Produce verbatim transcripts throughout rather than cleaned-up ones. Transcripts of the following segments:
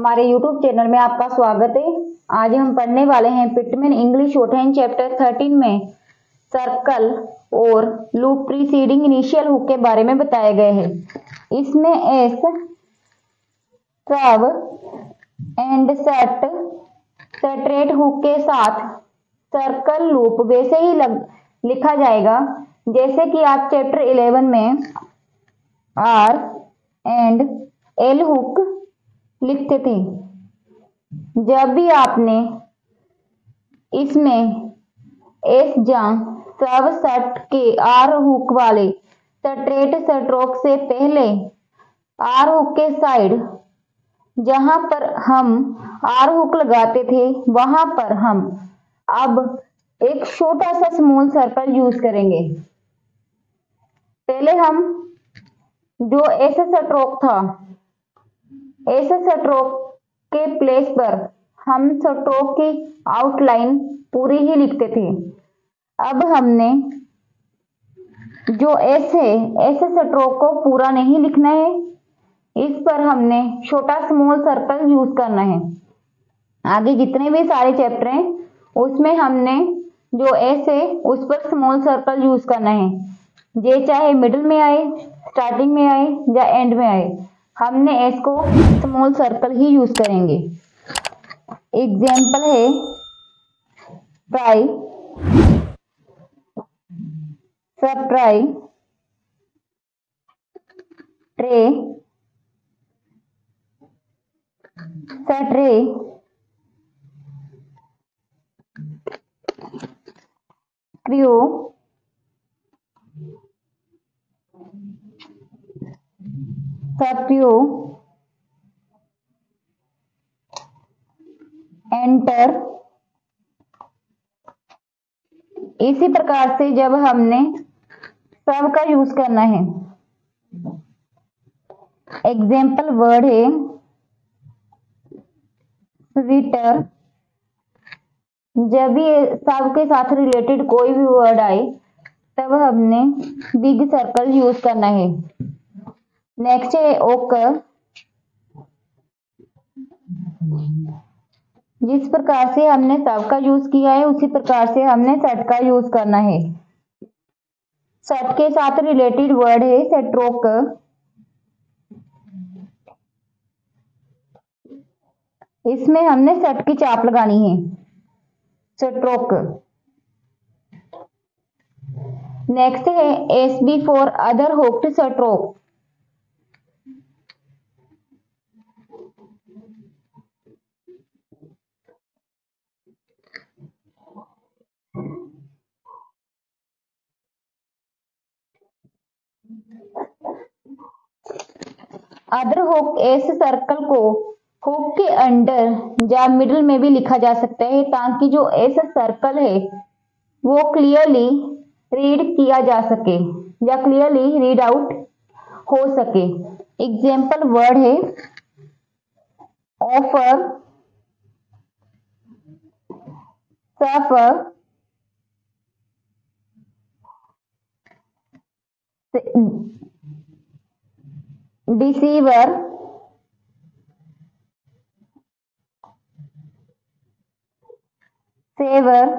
हमारे YouTube channel में आपका स्वागत है। आज हम पढ़ने वाले हैं Pitman English shorthand chapter thirteen में सर्कल और लूप प्रीसीडिंग इनिशियल हुक के बारे में बताए गए हैं। इसमें एस, सब एंड सट स्ट्रेट हुक के साथ सर्कल लूप वैसे ही लग, लिखा जाएगा जैसे कि आप चैप्टर इलेवन में आर एंड एल हुक लिखते थे। जब भी आपने इसमें एस जा सब सट के आर हुक वाले स्ट्रेट स्ट्रोक से पहले आर हुक के साइड जहां पर हम आर हुक लगाते थे वहां पर हम अब एक छोटा सा स्मॉल सर्कल यूज करेंगे। पहले हम जो एस स्ट्रोक था, एस स्ट्रोक के प्लेस पर हम स्ट्रोक की आउटलाइन पूरी ही लिखते थे। अब हमने जो एस है, एस स्ट्रोक को पूरा नहीं लिखना है, इस पर हमने छोटा स्मॉल सर्कल यूज करना है। आगे जितने भी सारे चैप्टर हैं उसमें हमने जो एस है उस पर स्मॉल सर्कल यूज करना है, ये चाहे मिडिल में आए, स्टार्टिंग में आए या एंड में आए, हमने एस को स्मॉल सर्कल ही यूज करेंगे। एग्जाम्पल है ट्राई, सब ट्राई, ट्रे, सट्रे, क्रियो, सप्रियो, एंटर। इसी प्रकार से जब हमने सब का यूज करना है, एग्जाम्पल वर्ड है स्वीटर। जब भी सब के साथ रिलेटेड कोई भी वर्ड आए तब हमने बिग सर्कल यूज करना है। नेक्स्ट है ओकर। जिस प्रकार से हमने सब का यूज किया है उसी प्रकार से हमने सेट का यूज करना है। सेट के साथ रिलेटेड वर्ड है सेट्रोक। इसमें हमने सेट की चाप लगानी है, सेट्रोक। नेक्स्ट है S B for other hooked stroke. Other hook S circle को हुक के अंडर या मिडिल में भी लिखा जा सकता है ताकि जो एस सर्कल है वो क्लियरली रीड किया जा सके या क्लियरली रीड आउट हो सके। एग्जाम्पल वर्ड है offer, suffer, deceiver, saver,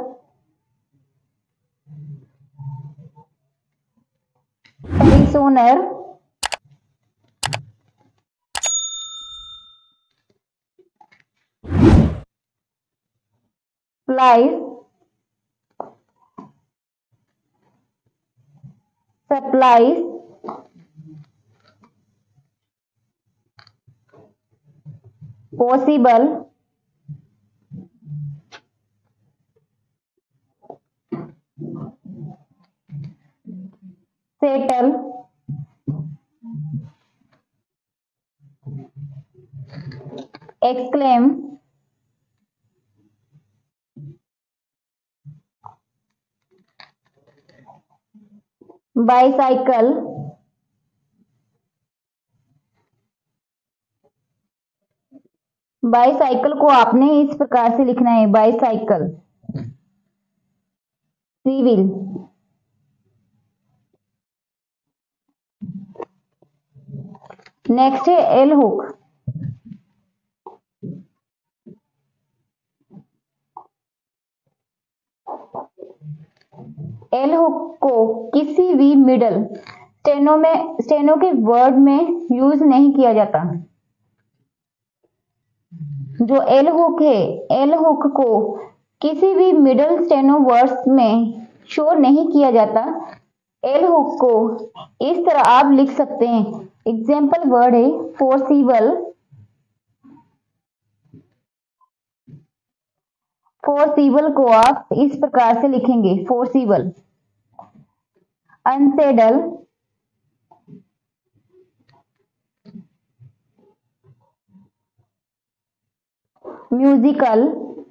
prisoner, splice, supplies, possible, settle, exclaim, bicycle, bicycle को आपने इस प्रकार से लिखना है, बाईसाइकिल। सिविल, नेक्स्ट है एल हुक। एल हुक को किसी भी मिडल स्टेनो में स्टेनो के वर्ड में यूज नहीं किया जाता। जो एल हुक है, एल हुक को किसी भी मिडल स्टेनो वर्ड्स में शो नहीं किया जाता। एल हुक को इस तरह आप लिख सकते हैं। एग्जाम्पल वर्ड है फोर्सिबल। फोर्सिबल को आप इस प्रकार से लिखेंगे, फोर्सिबल। अनसेडल, म्यूजिकल,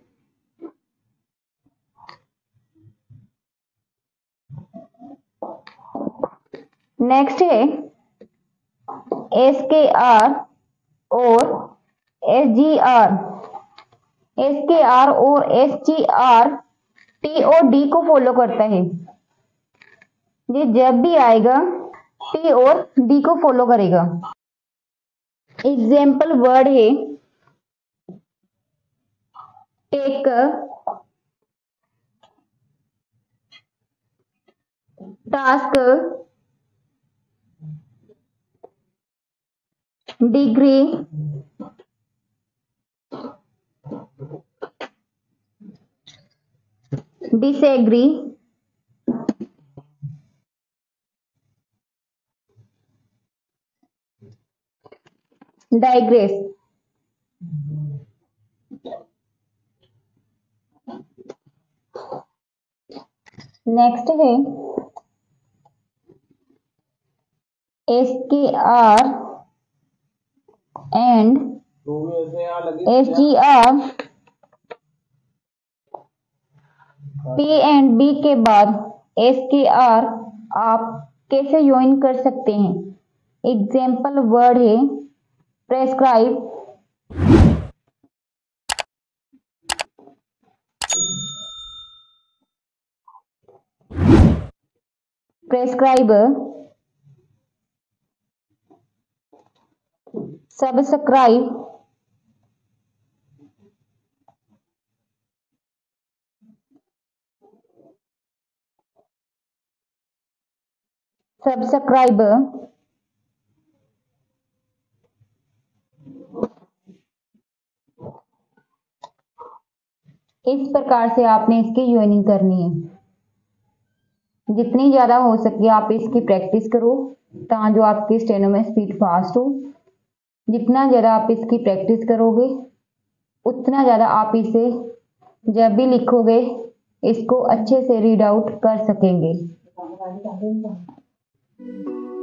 नेक्स्ट है एस के आर और एस जी आर। एस के आर और एस जी आर टी और डी को फॉलो करता है। ये जब भी आएगा टी और डी को फॉलो करेगा। एग्जाम्पल वर्ड है take, task, degree, disagree, digress. Next है एस के R and S G R P and B के बाद एस के आर आप कैसे ज्वाइन कर सकते हैं। एग्जाम्पल वर्ड है प्रेस्क्राइब, प्रेस्क्राइबर, सब्सक्राइब, सब्सक्राइबर, इस प्रकार से आपने इसकी ज्वाइनिंग करनी है। जितनी ज्यादा हो सके आप इसकी प्रैक्टिस करो ताकि जो आपकी स्टेनो में स्पीड फास्ट हो। जितना ज़्यादा आप इसकी प्रैक्टिस करोगे उतना ज़्यादा आप इसे जब भी लिखोगे इसको अच्छे से रीड आउट कर सकेंगे।